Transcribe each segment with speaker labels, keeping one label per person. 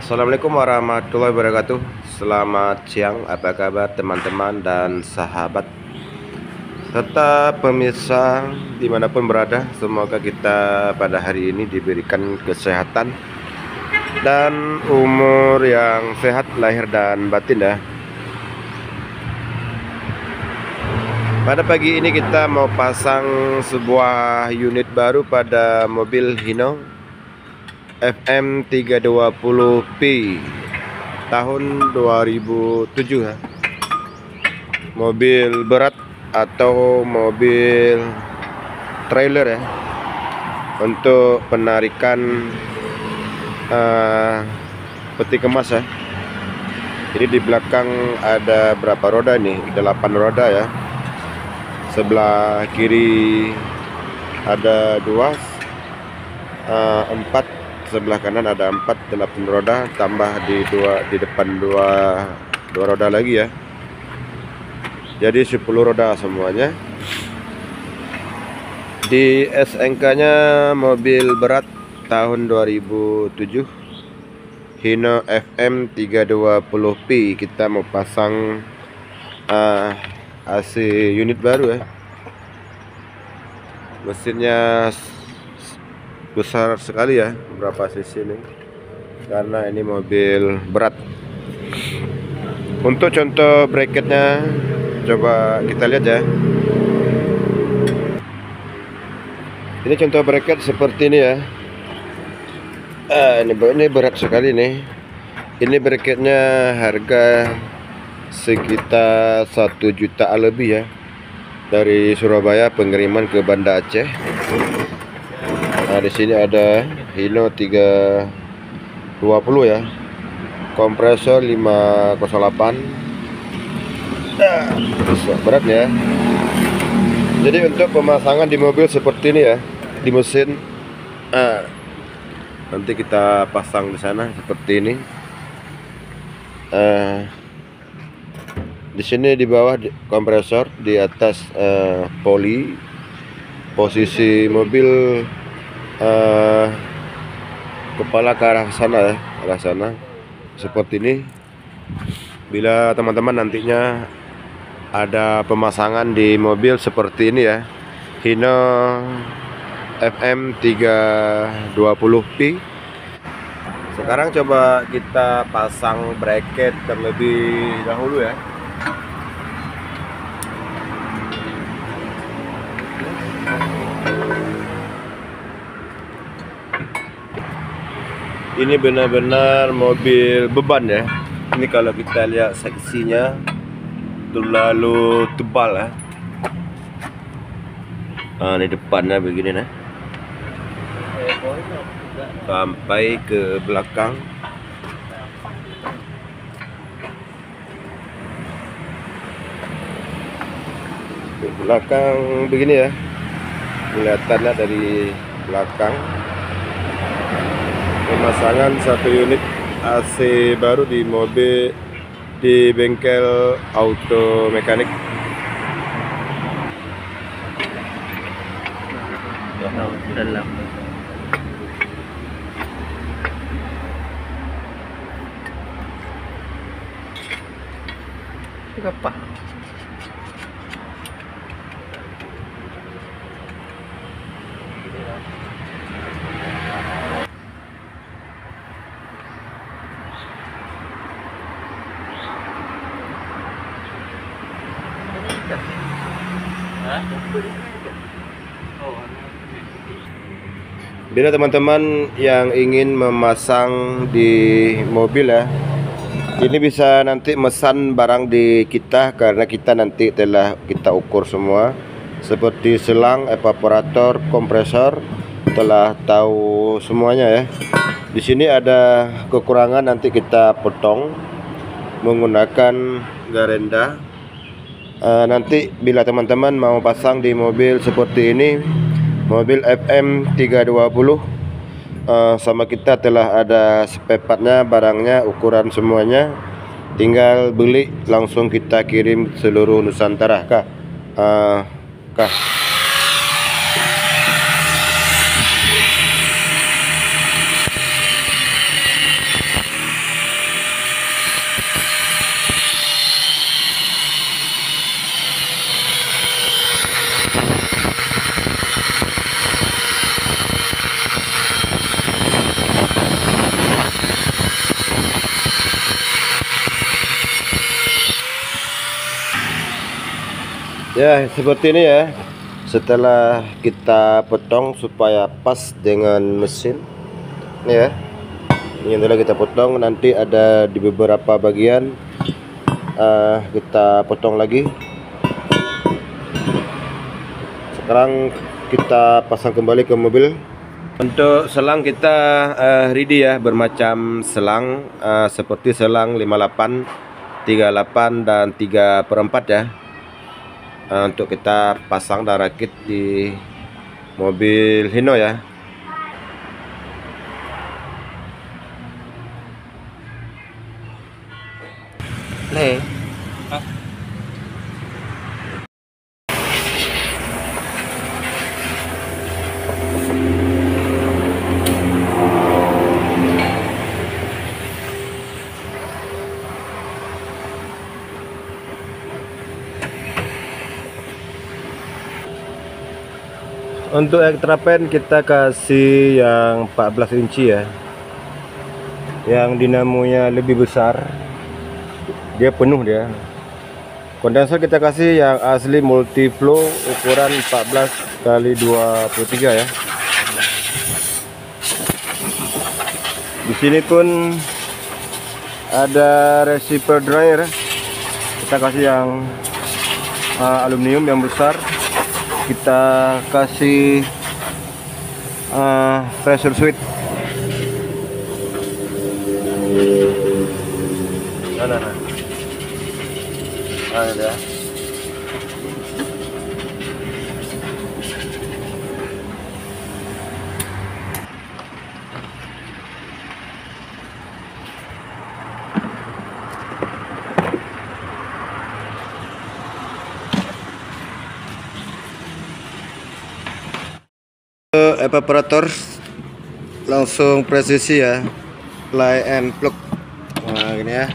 Speaker 1: Assalamualaikum warahmatullahi wabarakatuh. Selamat siang, apa kabar teman-teman dan sahabat serta pemirsa dimanapun berada. Semoga kita pada hari ini diberikan kesehatan dan umur yang sehat lahir dan batin ya. Pada pagi ini kita mau pasang sebuah unit baru pada mobil Hino FM 320P tahun 2007 ya. Mobil berat atau mobil trailer ya, untuk penarikan peti kemas ya. Jadi di belakang ada berapa roda nih? 8 roda ya. Sebelah kiri ada 2, 4, sebelah kanan ada 4, 8 roda, tambah di depan dua roda lagi ya. Jadi 10 roda semuanya. Di SNK nya mobil berat tahun 2007 Hino FM 320P. Kita mau pasang AC unit baru ya. Mesinnya besar sekali ya, berapa cc ini, karena ini mobil berat. Untuk contoh bracketnya coba kita lihat ya. Ini contoh bracket seperti ini ya. Ini berat sekali nih. Ini bracketnya harga sekitar 1 juta lebih ya, dari Surabaya pengiriman ke Banda Aceh. Nah, di sini ada Hino 320 ya, kompresor 508. Berat ya. Jadi untuk pemasangan di mobil seperti ini ya, di mesin. Nanti kita pasang di sana seperti ini. Di sini di bawah kompresor, di atas poli. Posisi mobil kepala ke arah sana ya, arah sana seperti ini. Bila teman-teman nantinya ada pemasangan di mobil seperti ini ya, Hino FM 320P. Sekarang coba kita pasang bracket terlebih dahulu ya. Ini benar-benar mobil beban ya. Ini kalau kita lihat seksinya terlalu tebal ya. Ini depannya begini nah, sampai ke belakang. Ke belakang begini ya, kelihatannya dari belakang. Pemasangan 1 unit AC baru di mobil di bengkel auto mekanik.
Speaker 2: Dalam apa?
Speaker 1: Bila teman-teman yang ingin memasang di mobil ya, ini bisa nanti mesan barang di kita, karena kita nanti telah kita ukur semua, seperti selang, evaporator, kompresor, telah tahu semuanya ya. Di sini ada kekurangan, nanti kita potong menggunakan garenda. Nanti bila teman-teman mau pasang di mobil seperti ini, mobil FM 320, sama kita telah ada spare partnya, barangnya, ukuran semuanya. Tinggal beli, langsung kita kirim seluruh Nusantara kah? Ya, seperti ini ya. Setelah kita potong supaya pas dengan mesin, ini ya. Ini adalah kita potong, nanti ada di beberapa bagian kita potong lagi. Sekarang kita pasang kembali ke mobil. Untuk selang kita ready ya, bermacam selang seperti selang 58, 38 dan 3/4 ya. Untuk kita pasang dan rakit di mobil Hino ya. Nih. Untuk extra pen kita kasih yang 14 inci ya. Yang dinamonya lebih besar. Dia penuh dia. Kondensor kita kasih yang asli multi flow ukuran 14 kali 23 ya. Di sini pun ada receiver dryer. Kita kasih yang aluminium yang besar. Kita kasih pressure switch. Nah. Ada. Evaporator langsung presisi ya, plug and plug. Nah gini ya.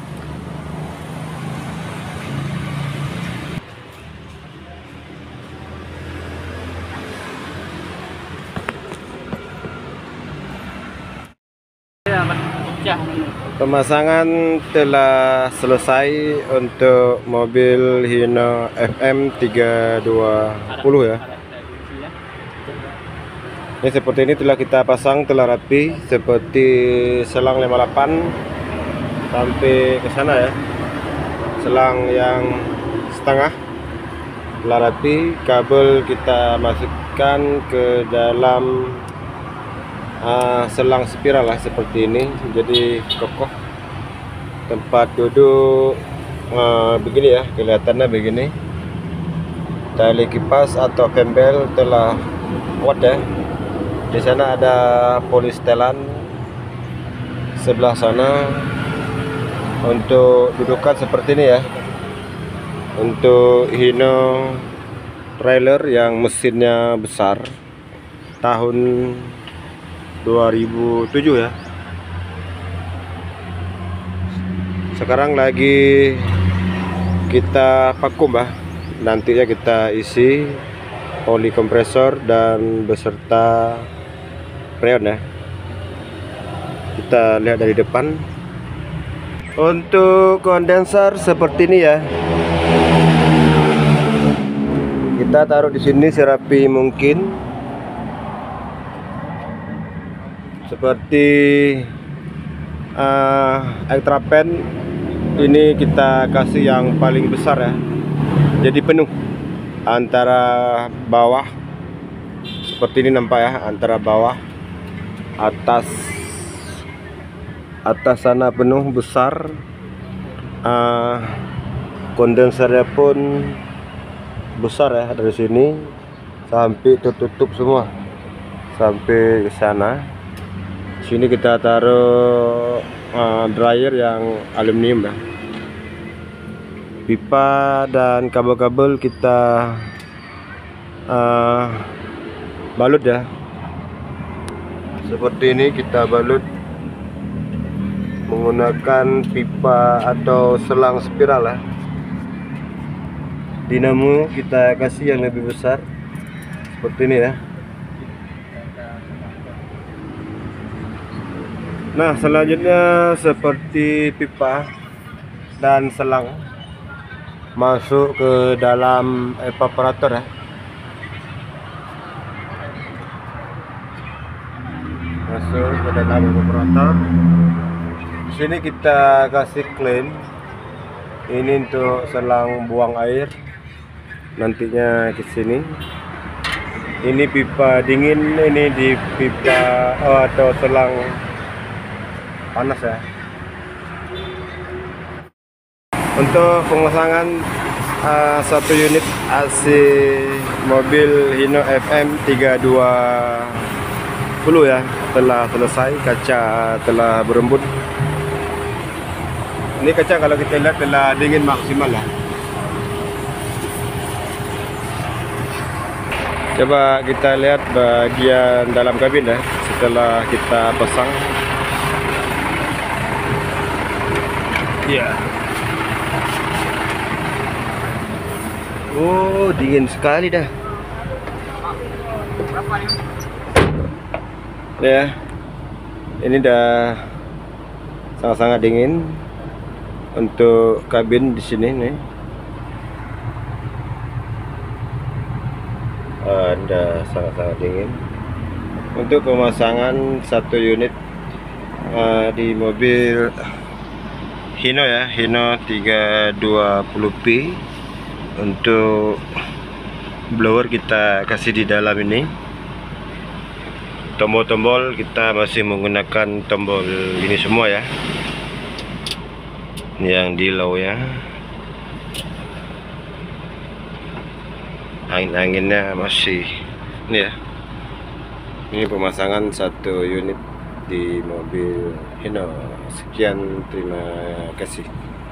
Speaker 1: Pemasangan telah selesai untuk mobil Hino FM 320 ya. Ini seperti ini telah kita pasang, telah rapi, seperti selang 58 sampai ke sana ya. Selang yang setengah telah rapi, kabel kita masukkan ke dalam selang spiral lah seperti ini, jadi kokoh. Tempat duduk begini ya, kelihatannya begini. Tali kipas atau pembel telah kuat ya. Di sana ada polistelan, sebelah sana untuk dudukan seperti ini ya. Untuk Hino trailer yang mesinnya besar tahun 2007 ya. Sekarang lagi kita vakum bah. Nantinya kita isi oli kompresor dan beserta freon ya. Kita lihat dari depan. Untuk kondensor seperti ini ya. Kita taruh di sini serapi mungkin. Seperti extra pen ini kita kasih yang paling besar ya. Jadi penuh antara bawah. Seperti ini nampak ya, antara bawah atas sana penuh besar. Kondensernya pun besar ya, dari sini sampai tertutup semua sampai ke sana. Sini kita taruh dryer yang aluminium ya. Pipa dan kabel-kabel kita balut ya. Seperti ini kita balut menggunakan pipa atau selang spiral ya. Dinamo kita kasih yang lebih besar seperti ini ya. Nah, selanjutnya seperti pipa dan selang masuk ke dalam evaporator ya. Masuk ke dalam evaporator. Di sini kita kasih clean. Ini untuk selang buang air. Nantinya ke sini. Ini pipa dingin, ini di pipa atau selang panas ya. Untuk pemasangan satu unit AC mobil Hino FM 320 ya telah selesai, kaca telah berembun. Ini kaca kalau kita lihat telah dingin maksimal lah. Coba kita lihat bagian dalam kabin ya setelah kita pasang. Ya. Oh, dingin sekali dah. Ya. Ini dah sangat-sangat dingin untuk kabin di sini nih. Ada sangat-sangat dingin. Untuk pemasangan satu unit di mobil Hino ya, Hino 320p. Untuk blower kita kasih di dalam ini. Tombol-tombol kita masih menggunakan tombol ini semua ya. Ini yang di low ya. Angin-anginnya masih ini ya. Ini pemasangan satu unit di mobil Hino. Sekian, terima kasih.